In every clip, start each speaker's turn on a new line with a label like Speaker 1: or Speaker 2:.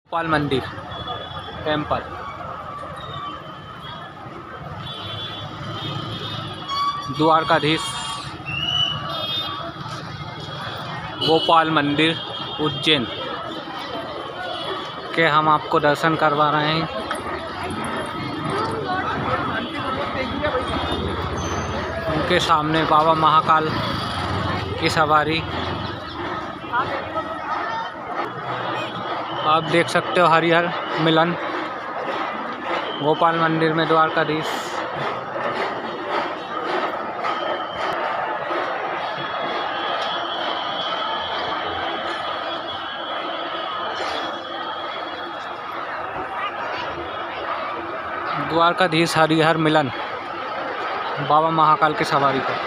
Speaker 1: गोपाल मंदिर टेम्पल। द्वारकाधीश गोपाल मंदिर उज्जैन के हम आपको दर्शन करवा रहे हैं। उनके सामने बाबा महाकाल की सवारी आप देख सकते हो। हरिहर मिलन गोपाल मंदिर में द्वारकाधीश। द्वारकाधीश हरिहर मिलन बाबा महाकाल की सवारी को।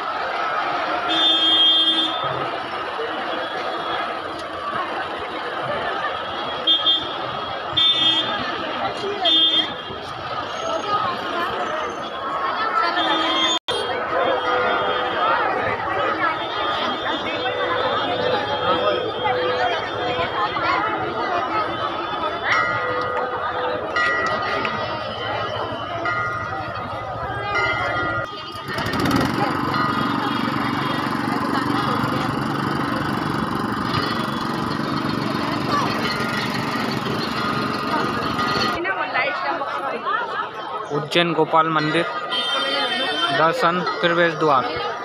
Speaker 1: उज्जैन गोपाल मंदिर दर्शन प्रवेश द्वार।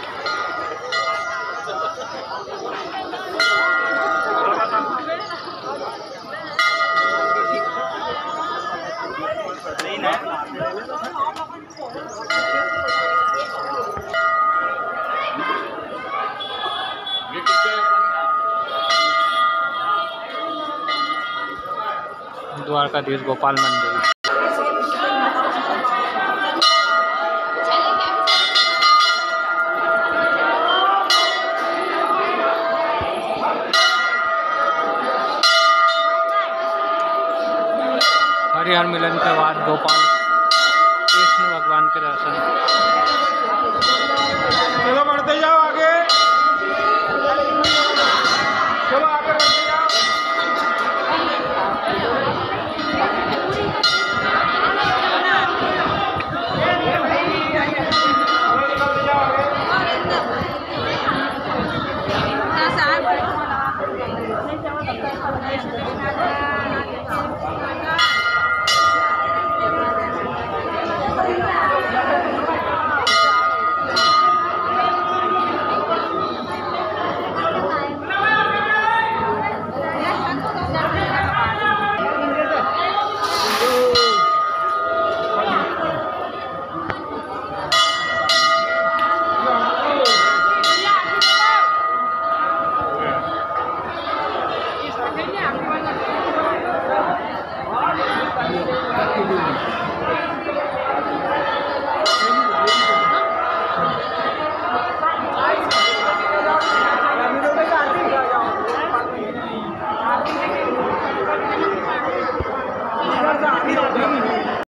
Speaker 1: द्वारकाधीश गोपाल मंदिर। हरिहर मिलन के बाद गोपाल कृष्ण भगवान के दर्शन।
Speaker 2: चलो बढ़ते जाओ आगे, चलो आगे बढ़ते जाओ।